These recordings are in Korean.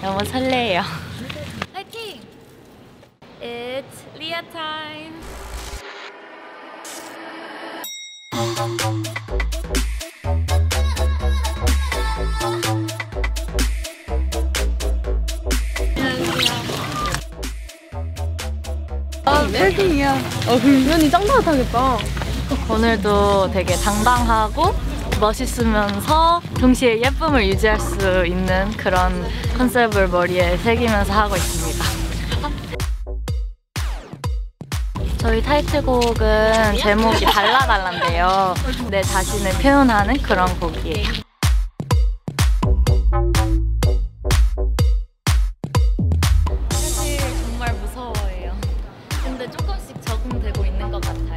너무 설레요. 파이팅! It's Leah time. 아, 팬이야. 은현이 짱 따뜻하겠다. 오늘도 되게 당당하고 멋있으면서 동시에 예쁨을 유지할 수 있는 그런 컨셉을 머리에 새기면서 하고 있습니다. 저희 타이틀곡은 제목이 달라달라인데요. 내 자신을 표현하는 그런 곡이에요. 사실 정말 무서워해요. 근데 조금씩 적응되고 있는 것 같아요.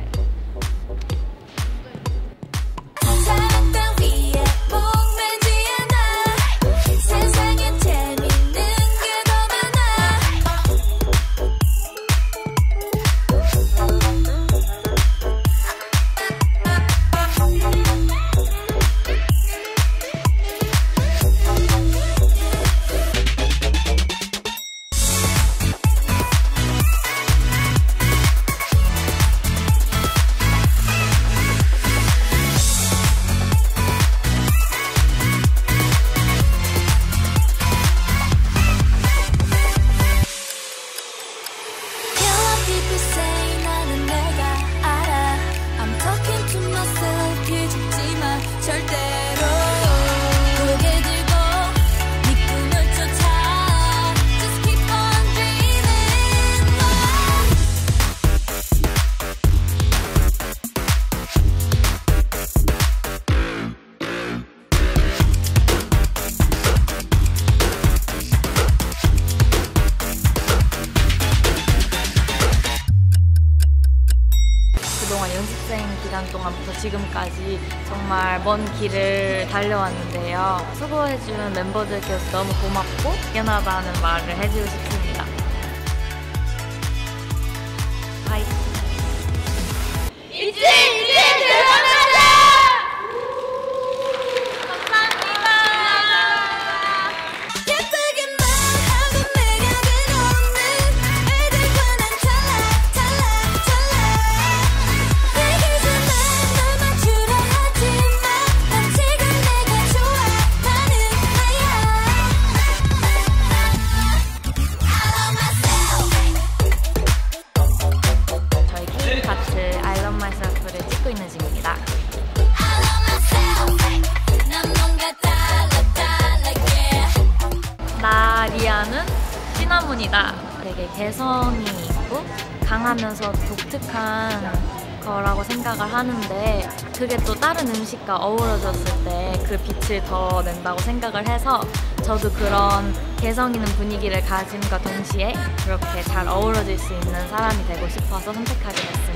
그동안 연습생 기간 동안부터 지금까지 정말 먼 길을 달려왔는데요. 수고해준 멤버들께서 너무 고맙고 미안하다는 말을 해주고 싶습니다. 화이팅! 이제 대박나자! 감사합니다. 같이 I Love Myself를 찍고 있는 중입니다. 나 리아는 시나몬이다. 되게 개성이 있고 강하면서 독특한 거라고 생각을 하는데 그게 또 다른 음식과 어우러졌을 때 그 빛을 더 낸다고 생각을 해서 저도 그런 개성 있는 분위기를 가짐과 동시에 그렇게 잘 어우러질 수 있는 사람이 되고 싶어서 선택하게 됐습니다.